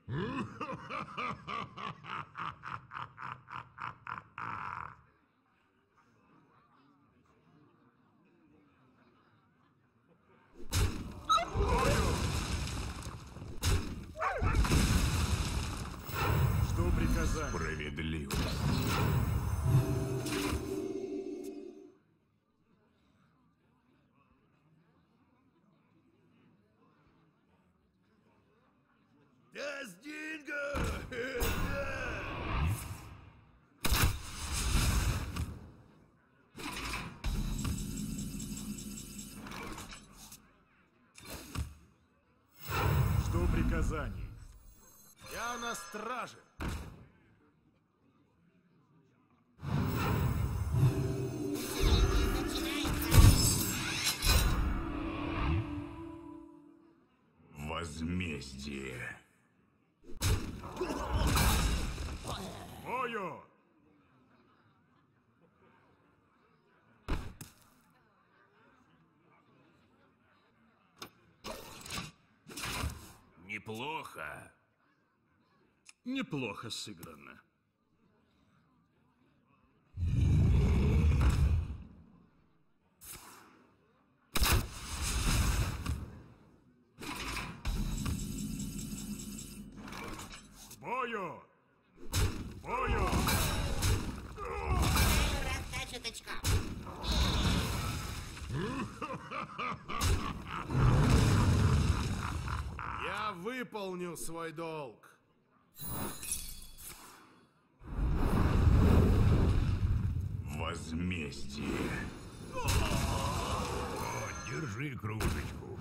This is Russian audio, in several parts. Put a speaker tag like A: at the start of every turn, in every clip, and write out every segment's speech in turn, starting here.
A: Жду приказания.
B: Справедливость.
A: Жду приказаний. Я на страже.
B: Возмездие.
A: Бою!
B: Неплохо.
A: Неплохо сыграно. Бою! Бою!
C: Чуточка.
A: Я выполню свой долг.
B: Возмездие. Держи кружечку.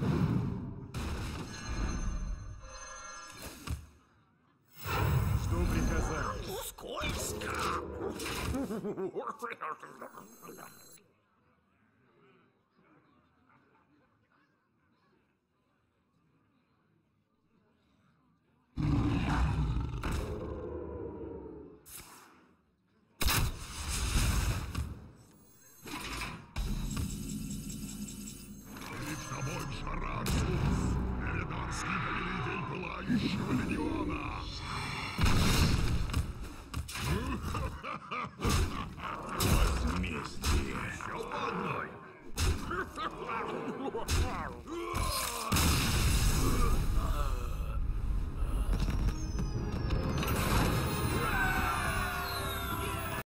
A: Жду приказаний.
C: Скользко.
B: Перед тобой Jaraxxus, эриданский повелитель пылающего легиона. Возмездие. Еще по одной.